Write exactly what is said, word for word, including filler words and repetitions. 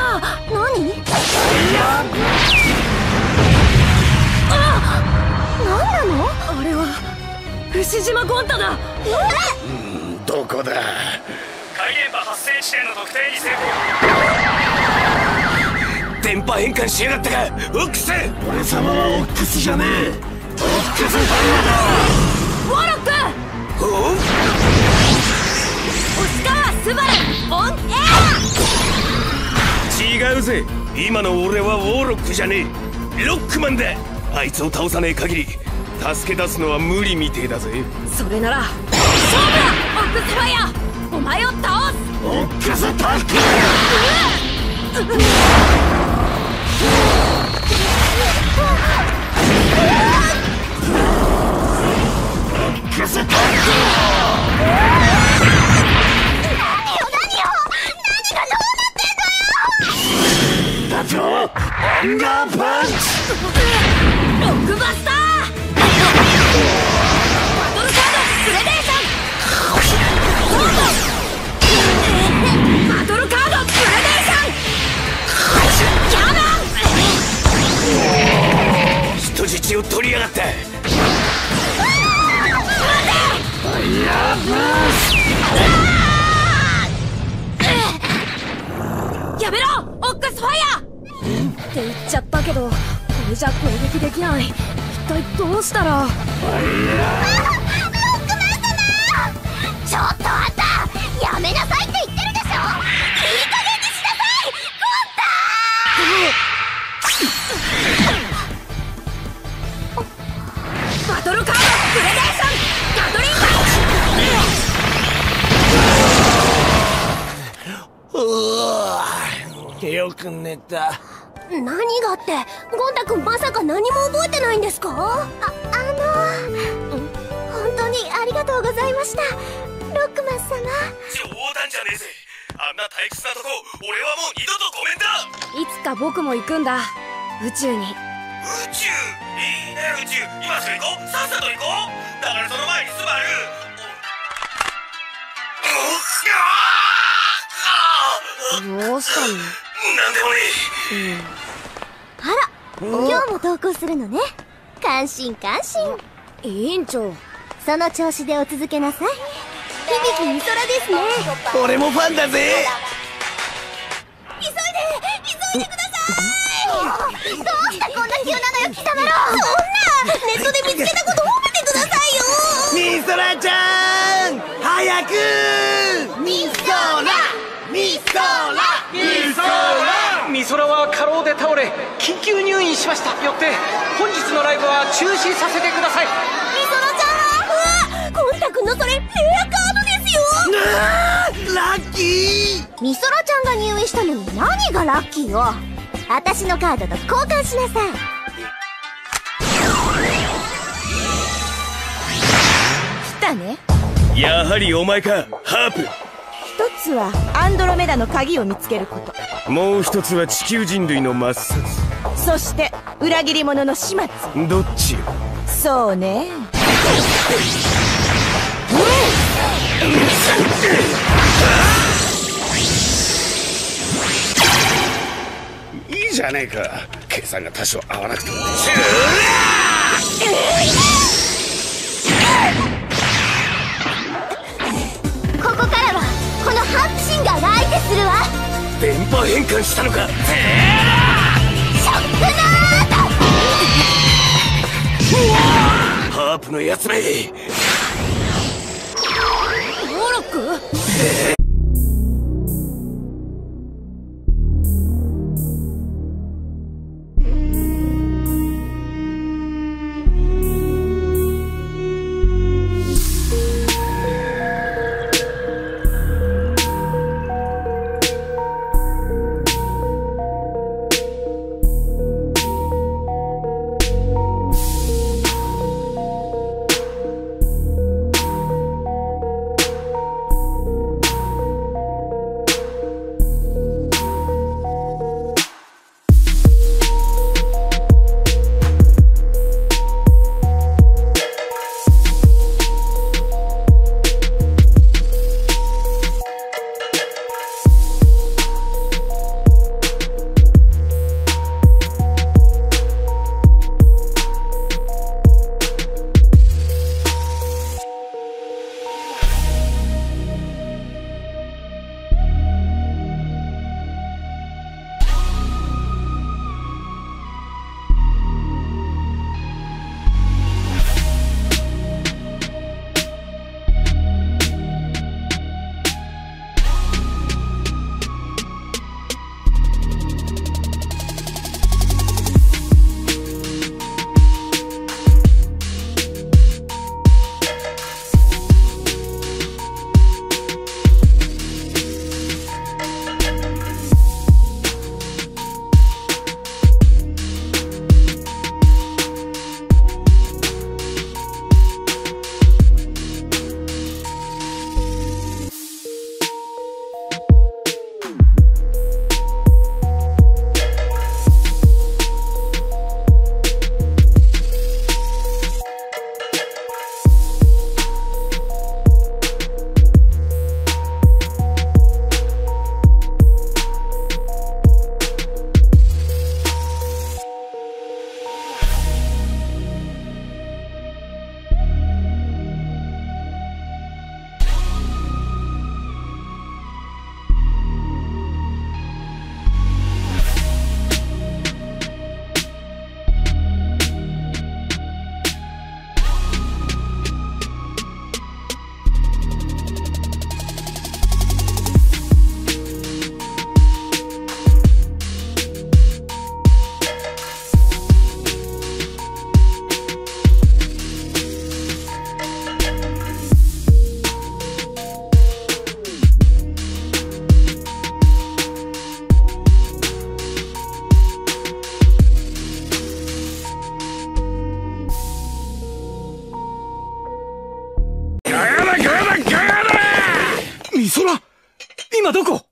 あ、何？あ、何なの？あれは牛島ゴン太だ。 うん、どこだ？ 怪現場発生地点の特定に成功。 電波変換しやがったか、オックス。俺様はオックスじゃねえ。オックスファイヤーだ。 ウォロック。 おう、 星川スバルオンエア。 違うぜ。今の俺はウォーロックじゃねえ、ロックマンだ。あいつを倒さねえ限り助け出すのは無理みてえだぜ。 それなら勝負だ、オックスファイヤー。お前を倒す。 オックスタック。オックスタック。アンガーパンチ。 ロックバスター。バトルカードグレデーション。バトルカードグレデーション。キャノン。 人質を取りやがった。ファイヤーブースト。やめろ、オックスファイヤーって言っちゃったけど、これじゃ攻撃できない。一体どうしたら。ファイヤー。ロックマン様、ちょっとあんたやめなさいって言ってるでしょ。いい加減にしなさい、ゴンタ。バトルカードグレデーションガトリンガン。よく寝た。 何がって、ゴン太くんまさか何も覚えてないんですか？あ、あのー、本当にありがとうございました、ロックマン様。 冗談じゃねえぜ。あんな退屈なとこ俺はもう二度とごめんだ。 いつか僕も行くんだ、宇宙に。 宇宙いいね。宇宙今すぐ行こう。さっさと行こう。だからその前にスバル。 どうしたの？ なんでもねえ。 うん、あら、今日も投稿するのね。感心感心。委員長、その調子でお続けなさい。響美空ですね。 俺もファンだぜ。 急いで急いでください。どうしてこんな急なのよ、貴様ら。そんなネットで見つけたこと褒めてくださいよ。 みそらちゃん早く。みそらみそらみそら。 美空は過労で倒れ緊急入院しました。よって本日のライブは中止させてください。 みそらちゃん、うわ、ゴン太くんのそれレアカードですよ。 あーラッキー。 みそらちゃんが入院したのに何がラッキーよ。私のカードと交換しなさい。 来たね。 やはりお前か、ハープ。 一つはアンドロメダの鍵を見つけること、 もう一つは地球人類の抹殺。 そして裏切り者の始末。 どっちよ。 そうね。 いいじゃねえか、計算が多少合わなくても。 ここからはこのハンプシンガーが相手するわ。 電波変換したのか。 ショックナート。 ハープのやつめ。 モロック。 今どこ？